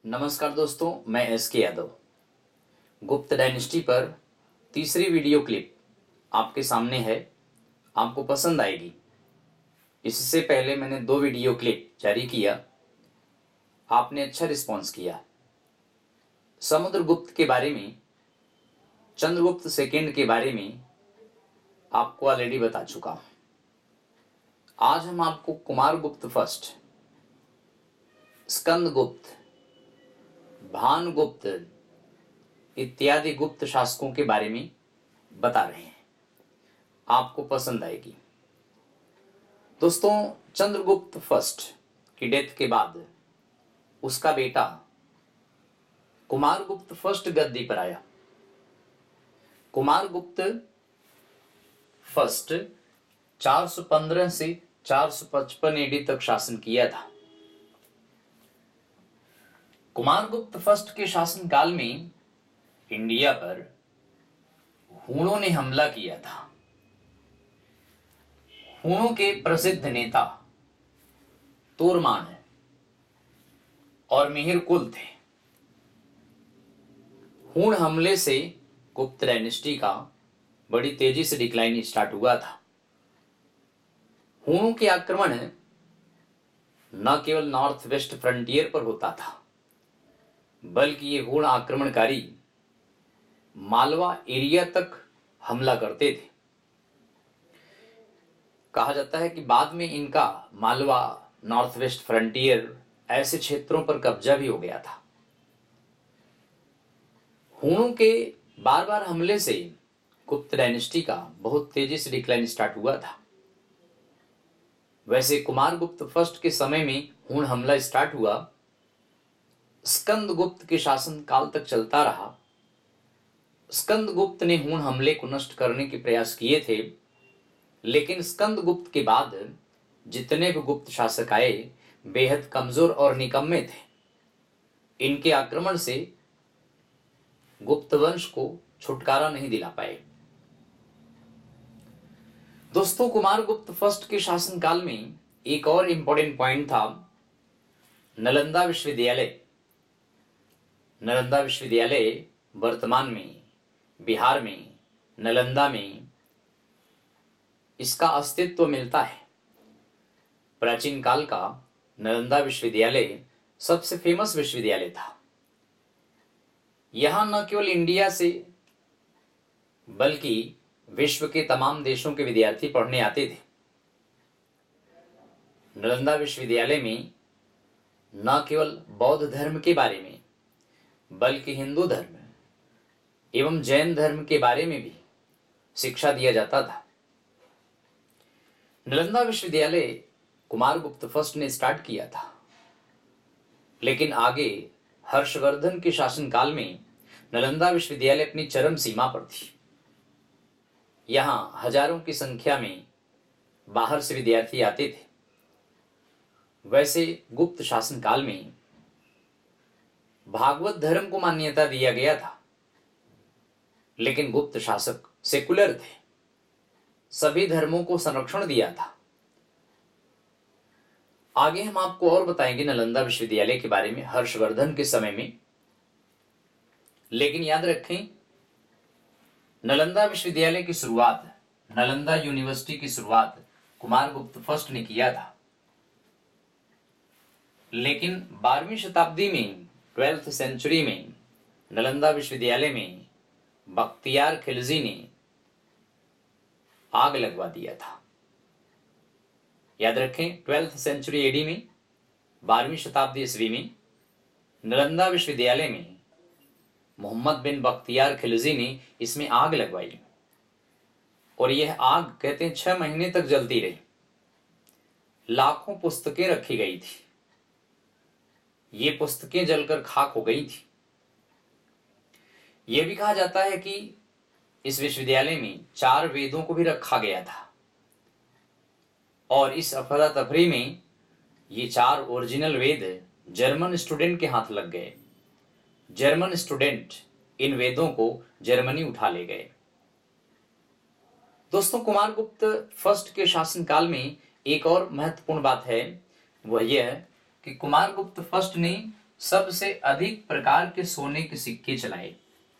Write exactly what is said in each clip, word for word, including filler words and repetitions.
नमस्कार दोस्तों, मैं एस के यादव। गुप्त डायनेस्टी पर तीसरी वीडियो क्लिप आपके सामने है। आपको पसंद आएगी। इससे पहले मैंने दो वीडियो क्लिप जारी किया, आपने अच्छा रिस्पॉन्स किया। समुद्रगुप्त के बारे में, चंद्रगुप्त सेकेंड के बारे में आपको ऑलरेडी बता चुका हूं। आज हम आपको कुमारगुप्त फर्स्ट, स्कंदगुप्त, भानुगुप्त इत्यादि गुप्त शासकों के बारे में बता रहे हैं। आपको पसंद आएगी। दोस्तों, चंद्रगुप्त फर्स्ट की डेथ के बाद उसका बेटा कुमारगुप्त फर्स्ट गद्दी पर आया। कुमारगुप्त फर्स्ट चार सौ पंद्रह से चार सौ पचपन एडी तक शासन किया था। कुमारगुप्त फर्स्ट के शासनकाल में इंडिया पर हूणों ने हमला किया था। हूणों के प्रसिद्ध नेता तोरमान और मिहिरकुल थे। हूण हमले से गुप्त डायनेस्टी का बड़ी तेजी से डिक्लाइन स्टार्ट हुआ था। हूणों के आक्रमण न केवल नॉर्थ वेस्ट फ्रंटियर पर होता था, बल्कि ये हूण आक्रमणकारी मालवा एरिया तक हमला करते थे। कहा जाता है कि बाद में इनका मालवा, नॉर्थ वेस्ट फ्रंटियर ऐसे क्षेत्रों पर कब्जा भी हो गया था। हूणों के बार बार हमले से गुप्त डायनेस्टी का बहुत तेजी से डिक्लाइन स्टार्ट हुआ था। वैसे कुमारगुप्त फर्स्ट के समय में हूण हमला स्टार्ट हुआ, स्कंदगुप्त के शासन काल तक चलता रहा। स्कंदगुप्त ने हूण हमले को नष्ट करने के प्रयास किए थे, लेकिन स्कंदगुप्त के बाद जितने भी गुप्त शासक आए बेहद कमजोर और निकम्मे थे। इनके आक्रमण से गुप्त वंश को छुटकारा नहीं दिला पाए। दोस्तों, कुमारगुप्त फर्स्ट के शासनकाल में एक और इंपॉर्टेंट पॉइंट था, नालंदा विश्वविद्यालय। नालंदा विश्वविद्यालय वर्तमान में बिहार में नालंदा में इसका अस्तित्व मिलता है। प्राचीन काल का नालंदा विश्वविद्यालय सबसे फेमस विश्वविद्यालय था। यहां न केवल इंडिया से बल्कि विश्व के तमाम देशों के विद्यार्थी पढ़ने आते थे। नालंदा विश्वविद्यालय में न केवल बौद्ध धर्म के बारे में बल्कि हिंदू धर्म एवं जैन धर्म के बारे में भी शिक्षा दिया जाता था। नालंदा विश्वविद्यालय कुमारगुप्त फर्स्ट ने स्टार्ट किया था, लेकिन आगे हर्षवर्धन के शासनकाल में नालंदा विश्वविद्यालय अपनी चरम सीमा पर थी। यहां हजारों की संख्या में बाहर से विद्यार्थी आते थे। वैसे गुप्त शासनकाल में भागवत धर्म को मान्यता दिया गया था, लेकिन गुप्त शासक सेकुलर थे, सभी धर्मों को संरक्षण दिया था। आगे हम आपको और बताएंगे नालंदा विश्वविद्यालय के बारे में हर्षवर्धन के समय में। लेकिन याद रखें, नालंदा विश्वविद्यालय की शुरुआत, नालंदा यूनिवर्सिटी की शुरुआत कुमारगुप्त फर्स्ट ने किया था। लेकिन बारहवीं शताब्दी में, ट्वेल्थ सेंचुरी में नालंदा विश्वविद्यालय में बख्तियार खिलजी ने आग लगवा दिया था। याद रखें, ट्वेल्थ सेंचुरी एडी में, बारहवीं शताब्दी ईस्वी में नालंदा विश्वविद्यालय में मोहम्मद बिन बख्तियार खिलजी ने इसमें आग लगवाई और यह आग कहते हैं छह महीने तक जलती रही। लाखों पुस्तकें रखी गई थी। ये पुस्तकें जलकर खाक हो गई थी। यह भी कहा जाता है कि इस विश्वविद्यालय में चार वेदों को भी रखा गया था और इस अफरा तफरी में ये चार ओरिजिनल वेद जर्मन स्टूडेंट के हाथ लग गए। जर्मन स्टूडेंट इन वेदों को जर्मनी उठा ले गए। दोस्तों, कुमारगुप्त फर्स्ट के शासनकाल में एक और महत्वपूर्ण बात है, वह यह कि कुमारगुप्त फर्स्ट ने सबसे अधिक प्रकार के सोने के सिक्के चलाए,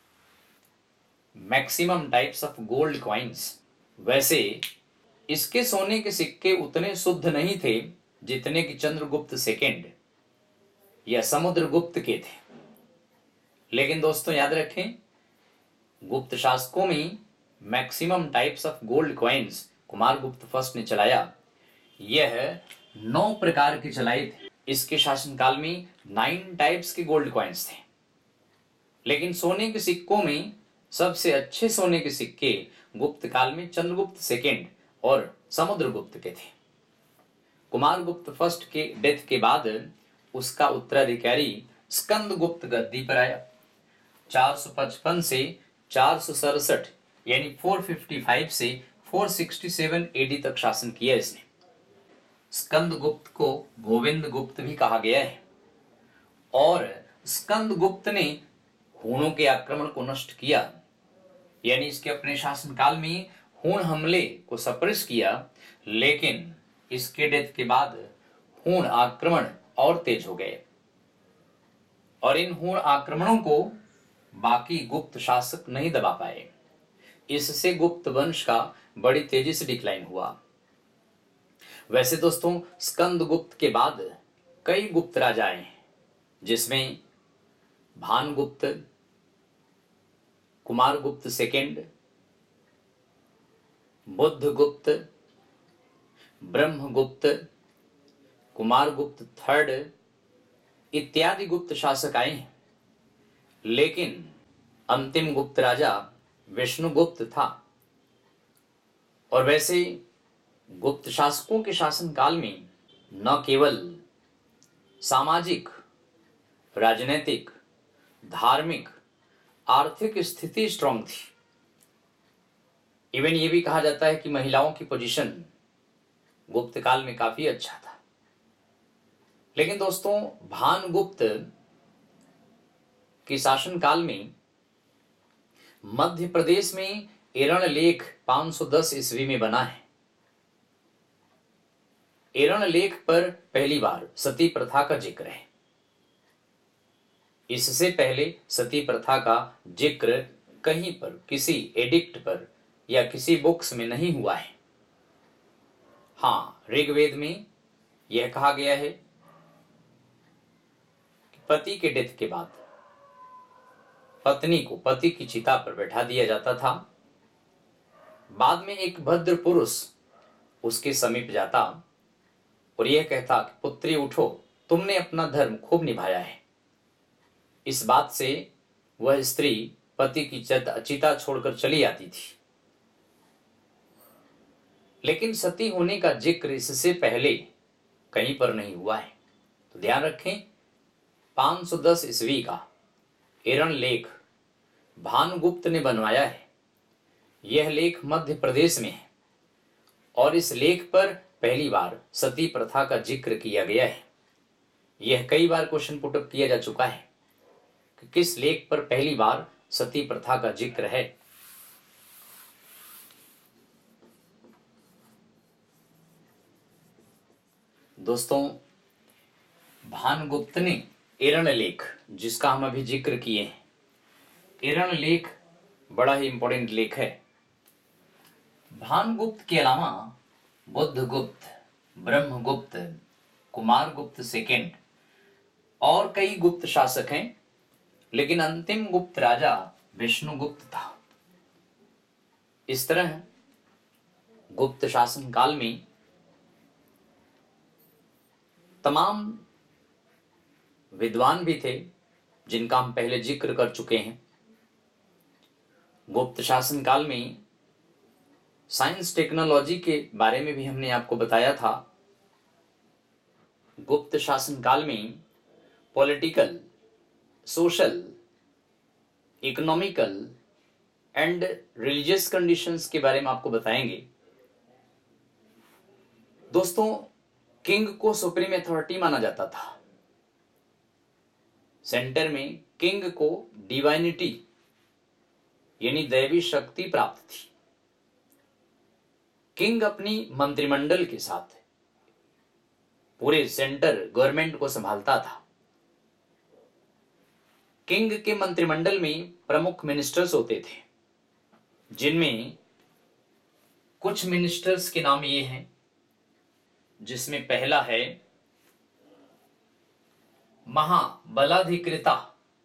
maximum types of gold coins. वैसे इसके सोने के सिक्के उतने शुद्ध नहीं थे जितने कि चंद्रगुप्त सेकेंड या समुद्रगुप्त के थे। लेकिन दोस्तों याद रखें, गुप्त शासकों में maximum types of gold coins Kumaragupta first ने चलाया। यह नौ प्रकार के चलाए थे। इसके शासनकाल में नाइन टाइप्स के गोल्ड कॉइन्स थे। लेकिन सोने के सिक्कों में सबसे अच्छे सोने के सिक्के गुप्त काल में चंद्रगुप्त सेकेंड और समुद्रगुप्त के थे। कुमारगुप्त फर्स्ट के डेथ के बाद उसका उत्तराधिकारी स्कंदगुप्त गद्दी पर आया। चार सौ पचपन से चार सौ सड़सठ यानी चार सौ पचपन से चार सौ सड़सठ एडी तक शासन किया इसने। स्कंदगुप्त को गोविंद गुप्त भी कहा गया है और स्कंदगुप्त ने हूणों के आक्रमण को नष्ट किया, यानी इसके अपने शासनकाल में हूण हमले को सप्रेस किया। लेकिन इसके डेथ के बाद हूण आक्रमण और तेज हो गए और इन हूण आक्रमणों को बाकी गुप्त शासक नहीं दबा पाए। इससे गुप्त वंश का बड़ी तेजी से डिक्लाइन हुआ। वैसे दोस्तों स्कंदगुप्त के बाद कई गुप्त राजा आए, जिसमें भानुगुप्त, कुमारगुप्त सेकेंड, बुद्धगुप्त, ब्रह्मगुप्त, कुमारगुप्त थर्ड इत्यादि गुप्त शासक आए हैं। लेकिन अंतिम गुप्त राजा विष्णुगुप्त था। और वैसे गुप्त शासकों के शासनकाल में न केवल सामाजिक, राजनीतिक, धार्मिक, आर्थिक स्थिति स्ट्रांग थी, इवन ये भी कहा जाता है कि महिलाओं की पोजीशन गुप्त काल में काफी अच्छा था। लेकिन दोस्तों भानुगुप्त के शासनकाल में मध्य प्रदेश में एरण लेख पाँच सौ दस ईस्वी में बना है। एरण लेख पर पहली बार सती प्रथा का जिक्र है। इससे पहले सती प्रथा का जिक्र कहीं पर किसी एडिक्ट पर या किसी बुक्स में नहीं हुआ है। हाँ, ऋग्वेद में यह कहा गया है कि पति के डेथ के बाद पत्नी को पति की चिता पर बैठा दिया जाता था। बाद में एक भद्र पुरुष उसके समीप जाता और यह कहता कि पुत्री उठो, तुमने अपना धर्म खूब निभाया है। इस बात से वह स्त्री पति की चिता छोड़कर चली आती थी। लेकिन सती होने का जिक्र इससे पहले कहीं पर नहीं हुआ है। तो ध्यान रखें, पाँच सौ दस ईस्वी का एरण लेख भानुगुप्त ने बनवाया है। यह लेख मध्य प्रदेश में है और इस लेख पर पहली बार सती प्रथा का जिक्र किया गया है। यह कई बार क्वेश्चन पुटअप किया जा चुका है कि किस लेख पर पहली बार सती प्रथा का जिक्र है। दोस्तों भानुगुप्त ने एरण लेख, जिसका हम अभी जिक्र किए हैं, एरण लेख बड़ा ही इंपॉर्टेंट लेख है। भानुगुप्त के अलावा बुद्धगुप्त, ब्रह्मगुप्त, कुमारगुप्त सेकेंड और कई गुप्त शासक हैं, लेकिन अंतिम गुप्त राजा विष्णुगुप्त था। इस तरह गुप्त शासन काल में तमाम विद्वान भी थे जिनका हम पहले जिक्र कर चुके हैं। गुप्त शासन काल में साइंस टेक्नोलॉजी के बारे में भी हमने आपको बताया था। गुप्त शासन काल में political, social, economical and religious conditions के बारे में आपको बताएंगे। दोस्तों किंग को सुप्रीम अथॉरिटी माना जाता था। सेंटर में किंग को डिवाइनिटी यानी दैवी शक्ति प्राप्त थी। किंग अपनी मंत्रिमंडल के साथ पूरे सेंटर गवर्नमेंट को संभालता था। किंग के मंत्रिमंडल में प्रमुख मिनिस्टर्स होते थे, जिनमें कुछ मिनिस्टर्स के नाम ये हैं, जिसमें पहला है महाबलाधिकृता।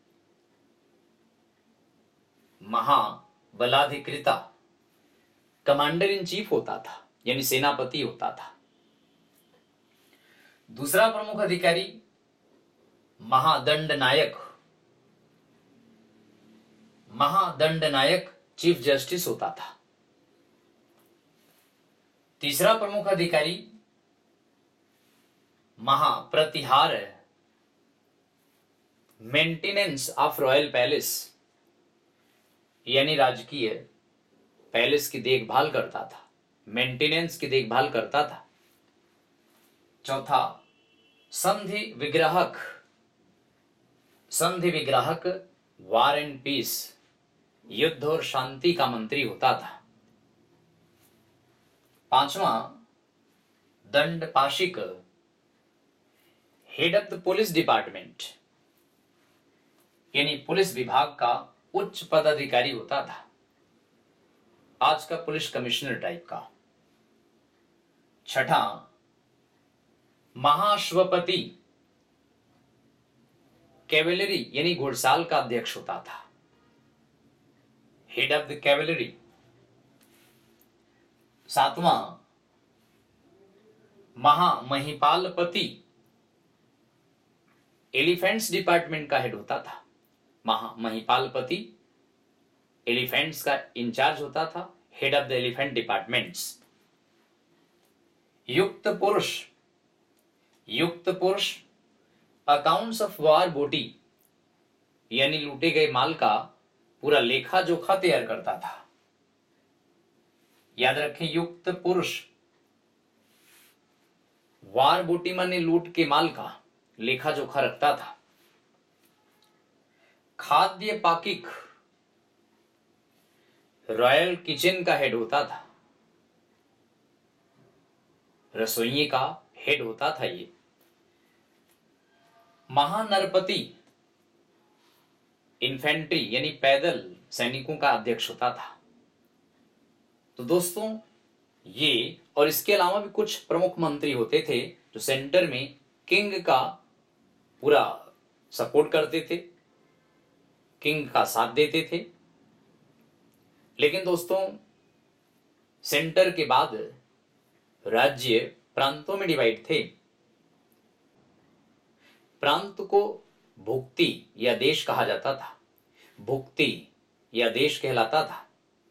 महाबलाधिकृता कमांडर इन चीफ होता था, यानी सेनापति होता था। दूसरा प्रमुख अधिकारी महादंड नायक। महादंड नायक चीफ जस्टिस होता था। तीसरा प्रमुख अधिकारी महाप्रतिहार, मेंटेनेंस ऑफ रॉयल पैलेस, यानी राजकीय पैलेस की देखभाल करता था, मेंटेनेंस की देखभाल करता था। चौथा संधि विग्राहक। संधि विग्राहक वार एंड पीस, युद्ध और शांति का मंत्री होता था। पांचवा दंडपाशिक, head of the police department, यानी पुलिस विभाग का उच्च पदाधिकारी होता था, आज का पुलिस कमिश्नर टाइप का। छठा महाश्वपति, कैवेलरी यानी घुड़साल का अध्यक्ष होता था, हेड ऑफ द कैवेलरी। सातवां महामहिपालपति, एलिफेंट्स डिपार्टमेंट का हेड होता था। महामहिपालपति एलिफेंट्स का इंचार्ज होता था, head of the elephant departments. युक्त पुरुष। युक्त पुरुष अकाउंट्स ऑफ वार बूटी, यानी लूटे गए माल का पूरा लेखा जोखा तैयार करता था। याद रखें, युक्त पुरुष वार बूटी माने लूट के माल का लेखा जोखा रखता था। खाद्य पाकिक, रॉयल किचन का हेड होता था, रसोइये का हेड होता था ये। महानरपति इन्फेंट्री यानी पैदल सैनिकों का अध्यक्ष होता था। तो दोस्तों, ये और इसके अलावा भी कुछ प्रमुख मंत्री होते थे जो सेंटर में किंग का पूरा सपोर्ट करते थे, किंग का साथ देते थे। लेकिन दोस्तों, सेंटर के बाद राज्य प्रांतों में डिवाइड थे। प्रांत को भुक्ति या देश कहा जाता था, भुक्ति या देश कहलाता था,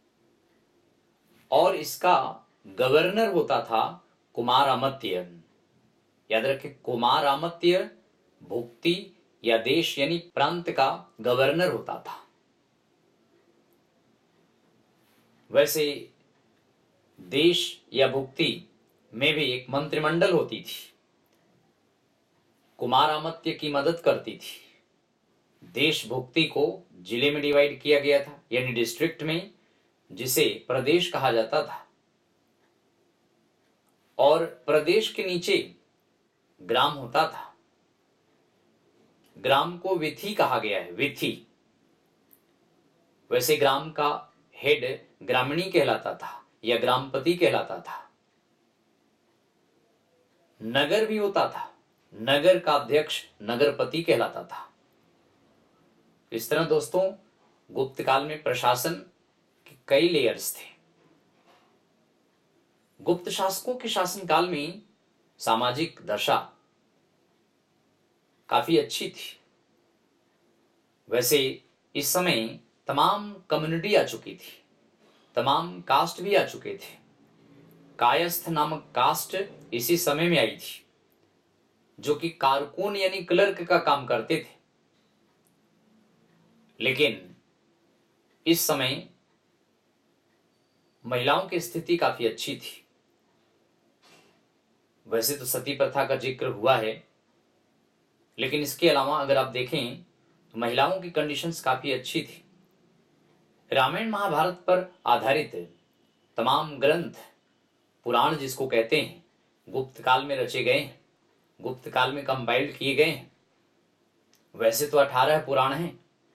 और इसका गवर्नर होता था कुमारामत्य। याद रखें, कुमारामत्य भुक्ति या देश यानी प्रांत का गवर्नर होता था। वैसे देश या भुक्ति में भी एक मंत्रिमंडल होती थी, कुमारामत्य की मदद करती थी। देश भुक्ति को जिले में डिवाइड किया गया था, यानी डिस्ट्रिक्ट में, जिसे प्रदेश कहा जाता था। और प्रदेश के नीचे ग्राम होता था। ग्राम को विथि कहा गया है, विथि। वैसे ग्राम का हेड ग्रामीणी कहलाता था या ग्रामपति कहलाता था। नगर भी होता था, नगर का अध्यक्ष नगरपति कहलाता था। इस तरह दोस्तों, गुप्त काल में प्रशासन के कई लेयर्स थे। गुप्त शासकों के शासनकाल में सामाजिक दशा काफी अच्छी थी। वैसे इस समय तमाम कम्युनिटी आ चुकी थी, तमाम कास्ट भी आ चुके थे। कायस्थ नामक कास्ट इसी समय में आई थी, जो कि कारकुन यानी क्लर्क का काम करते थे। लेकिन इस समय महिलाओं की स्थिति काफी अच्छी थी। वैसे तो सती प्रथा का जिक्र हुआ है, लेकिन इसके अलावा अगर आप देखें तो महिलाओं की कंडीशंस काफी अच्छी थी। रामायण महाभारत पर आधारित तमाम ग्रंथ, पुराण जिसको कहते हैं, गुप्त काल में रचे गए हैं, गुप्त काल में कंपाइल्ड किए गए हैं। वैसे तो अठारह पुराण हैं,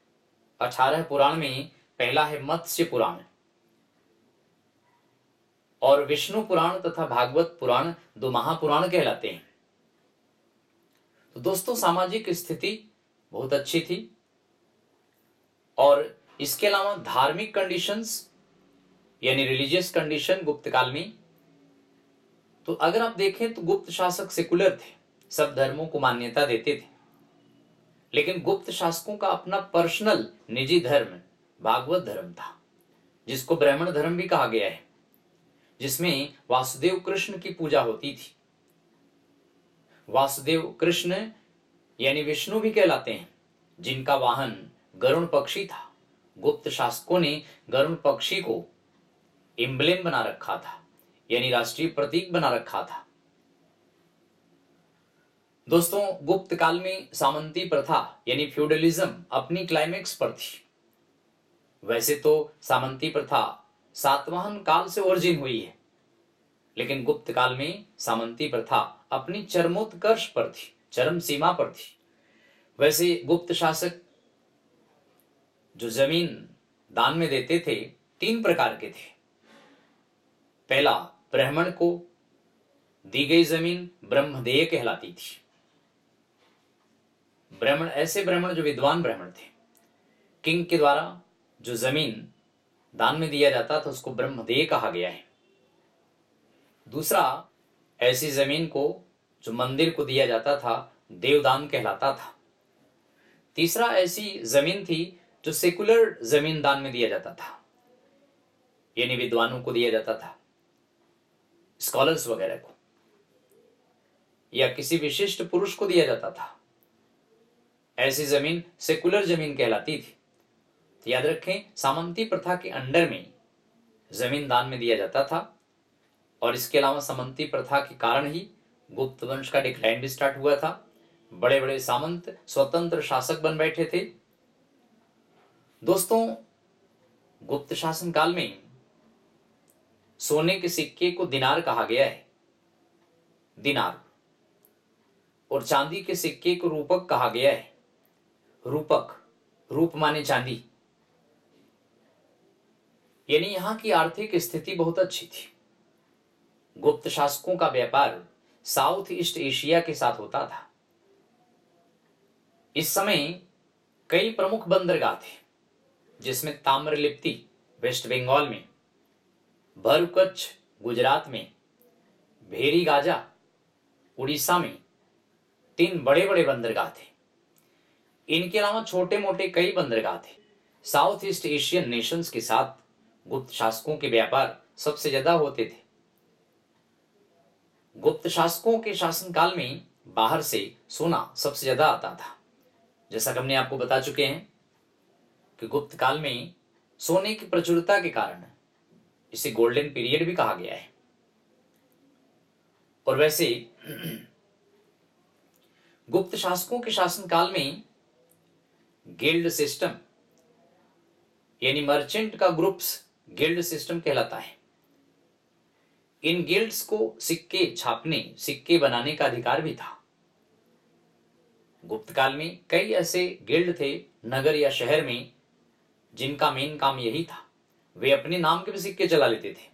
अठारह पुराण में पहला है मत्स्य पुराण, और विष्णु पुराण तथा भागवत पुराण दो महापुराण कहलाते हैं। तो दोस्तों, सामाजिक स्थिति बहुत अच्छी थी, और इसके अलावा धार्मिक कंडीशंस यानी रिलीजियस कंडीशन गुप्त काल में, तो अगर आप देखें तो गुप्त शासक सेकुलर थे, सब धर्मों को मान्यता देते थे, लेकिन गुप्त शासकों का अपना पर्सनल निजी धर्म भागवत धर्म था, जिसको ब्राह्मण धर्म भी कहा गया है, जिसमें वासुदेव कृष्ण की पूजा होती थी। वासुदेव कृष्ण यानी विष्णु भी कहलाते हैं, जिनका वाहन गरुण पक्षी था। गुप्त शासकों ने गरुण पक्षी को एम्ब्लेम बना रखा था, यानी राष्ट्रीय प्रतीक बना रखा था। दोस्तों, गुप्त काल में सामंती प्रथा यानी फ्यूडलिज्म अपनी क्लाइमेक्स पर थी। वैसे तो सामंती प्रथा सातवाहन काल से ओरिजिन हुई है, लेकिन गुप्त काल में सामंती प्रथा अपनी चरमोत्कर्ष पर थी, चरम सीमा पर थी। वैसे गुप्त शासक जो जमीन दान में देते थे, तीन प्रकार के थे। पहला, ब्राह्मण को दी गई जमीन ब्रह्मदेय कहलाती थी। ब्राह्मण, ऐसे ब्राह्मण जो विद्वान ब्राह्मण थे, किंग के द्वारा जो जमीन दान में दिया जाता था उसको ब्रह्मदेय कहा गया है। दूसरा, ऐसी जमीन को जो मंदिर को दिया जाता था देवदान कहलाता था। तीसरा, ऐसी जमीन थी जो सेकुलर जमीन दान में दिया जाता था, यानी विद्वानों को दिया जाता था, स्कॉलर्स वगैरह को, या किसी विशिष्ट पुरुष को दिया जाता था। ऐसी जमीन सेकुलर जमीन कहलाती थी। तो याद रखें, सामंती प्रथा के अंडर में जमीन दान में दिया जाता था, और इसके अलावा सामंती प्रथा के कारण ही गुप्त वंश का डिक्लाइन भी स्टार्ट हुआ था। बड़े बड़े सामंत स्वतंत्र शासक बन बैठे थे। दोस्तों, गुप्त शासन काल में सोने के सिक्के को दिनार कहा गया है, दिनार, और चांदी के सिक्के को रूपक कहा गया है, रूपक, रूप माने चांदी। यानी यहां की आर्थिक स्थिति बहुत अच्छी थी। गुप्त शासकों का व्यापार साउथ ईस्ट एशिया के साथ होता था। इस समय कई प्रमुख बंदरगाह थे, जिसमें ताम्रलिप्ति वेस्ट बंगाल में, भरुकच्छ गुजरात में, भेरी गाजा उड़ीसा में, तीन बड़े बड़े बंदरगाह थे। इनके अलावा छोटे मोटे कई बंदरगाह थे। साउथ ईस्ट एशियन नेशंस के साथ गुप्त शासकों के व्यापार सबसे ज्यादा होते थे। गुप्त शासकों के शासनकाल में बाहर से सोना सबसे ज्यादा आता था। जैसा कि हमने आपको बता चुके हैं कि गुप्त काल में सोने की प्रचुरता के कारण इसे गोल्डन पीरियड भी कहा गया है। और वैसे गुप्त शासकों के शासनकाल में गिल्ड सिस्टम यानी मर्चेंट का ग्रुप्स गिल्ड सिस्टम कहलाता है। इन गिल्ड्स को सिक्के छापने, सिक्के बनाने का अधिकार भी था। गुप्त काल में कई ऐसे गिल्ड थे नगर या शहर में, जिनका मेन काम यही था, वे अपने नाम के भी सिक्के चला लेते थे।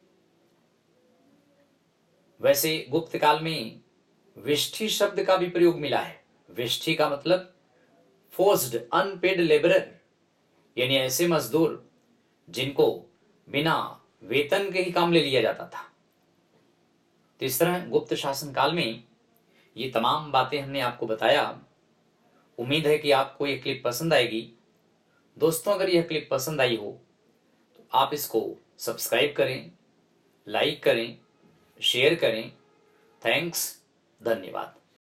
वैसे गुप्त काल में विष्ठी शब्द का भी प्रयोग मिला है। विष्ठी का मतलब फोर्स्ड अनपेड लेबरर, यानी ऐसे मजदूर जिनको बिना वेतन के ही काम ले लिया जाता था। तो इस तरह गुप्त शासन काल में ये तमाम बातें हमने आपको बताया। उम्मीद है कि आपको ये क्लिप पसंद आएगी। दोस्तों, अगर यह क्लिप पसंद आई हो तो आप इसको सब्सक्राइब करें, लाइक करें, शेयर करें। थैंक्स, धन्यवाद।